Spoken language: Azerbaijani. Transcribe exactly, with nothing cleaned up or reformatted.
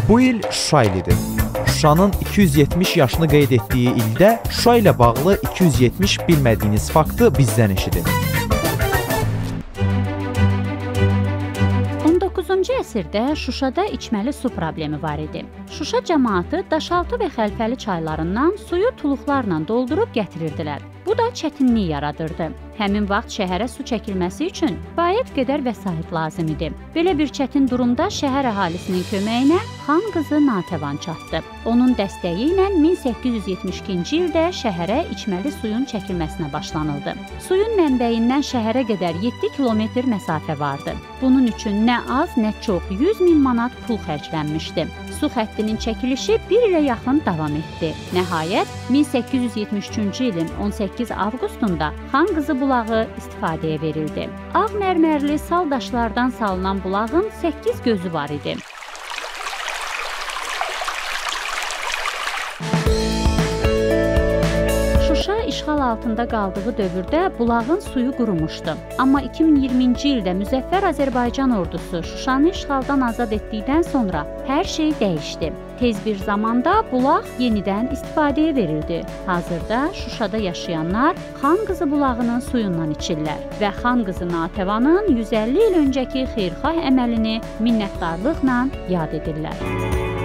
Bu il Şuşa ilidir. Şuşanın iki yüz yetmiş yaşını qeyd etdiyi ildə Şuşa ilə bağlı iki yüz yetmiş bilmədiyiniz faktı bizdən eşidin. on doqquzuncu əsrdə Şuşada içməli su problemi var idi. Şuşa cəmaatı Daşaltı və Xəlfəli çaylarından suyu tuluqlarla doldurub gətirirdilər. Bu da çətinlik yaradırdı. Həmin vaxt şəhərə su çəkilməsi üçün kifayət qədər vəsait lazım idi. Belə bir çətin durumda şəhər əhalisinin köməyinə xan qızı Natəvan çatdı. Onun dəstəyi ilə min səkkiz yüz yetmiş ikinci ildə şəhərə içməli suyun çəkilməsinə başlanıldı. Suyun mənbəyindən şəhərə qədər yeddi kilometr məsafə vardı. Bunun üçün nə az, nə çox yüz min manat pul xərclənmişdi. Su xəttinin çəkilişi bir ilə yaxın davam etdi. Nəhayət, min səkkiz yüz yetmiş üçüncü ilin on səkkiz avqustunda xan qızı bulağı istifadəyə verildi. Ağ mərmərli sal daşlardan salınan bulağın səkkiz gözü var idi. Şuşa işğal altında qaldığı dövrdə bulağın suyu qurumuşdu. Amma iki min iyirminci ildə Müzəffər Azərbaycan ordusu Şuşanı işğaldan azad etdikdən sonra hər şey dəyişdi. Tez bir zamanda bulaq yenidən istifadəyə verildi. Hazırda Şuşada yaşayanlar Xan qızı bulağının suyundan içirlər və Xan qızı Natəvanın yüz əlli il öncəki xeyirxah əməlini minnətdarlıqla yad edirlər.